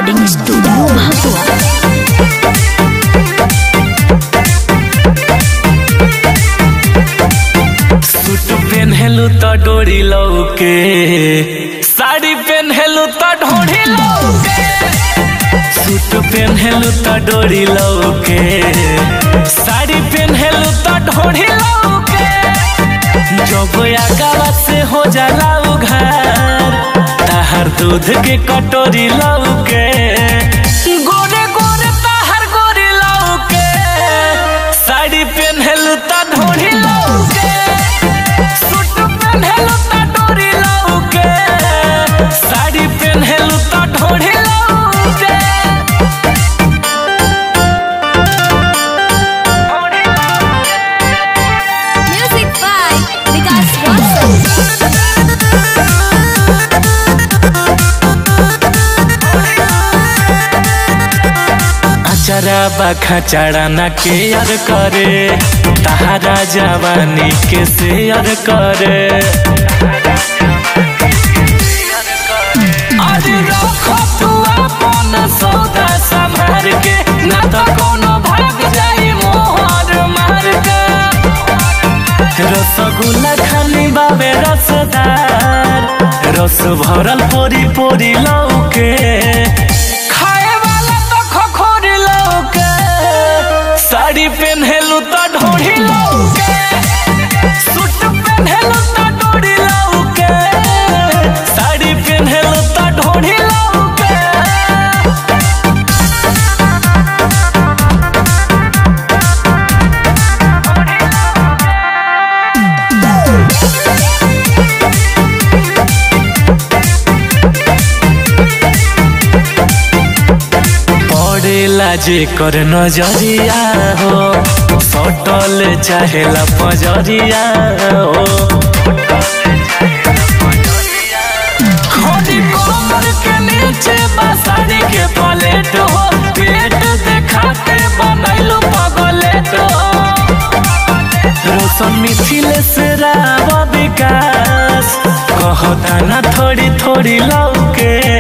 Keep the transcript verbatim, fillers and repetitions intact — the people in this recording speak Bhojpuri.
रिकॉर्डिंग स्टूडियो भगवा। सूट पहनलू तो डोरी लौके, साड़ी पहनलू तो ढोरी लौके। सूट पहनलू तो डोरी लौके, साड़ी पहनलू तो ढोरी लौके। जब आगावा से हो जाला उघार, ताहर दूध के कटोरी लौके। गोरे गोरे ताहर गोरी लौके, साड़ी पहनलू तो ढोरी लौके। सूट पहनलू तो डोरी लौके, साड़ी पहनलू तो ढोरी लौके। Music by Vikas Roshan. अचरा बाखा चढ़ा ना के यार करे, ताहरा जवानी के शेयर करे। अरे रखो तू अपन सौदा संभार के, ना तो कोनो भाग जाई मोहर मार के। रसगुल्ला खाली बाबे रसदार, रस भरल पोरी पोरी लौके। साड़ी पहनलू तो ढोरी लौके, सूट पहनलू तो डोरी लौके। साड़ी पहनलू तो ढोरी लौके। पड़ेला जे कर नजरिया हो, सटल चाहेला पजरिया हो। खोदी कमर के नीचे बासाड़ी के पलेट हो, पेट देखा के बनैलू पगलेट हो। रोशन मिथिले से राव विकास, कहता ना थोड़ी थोड़ी लौके।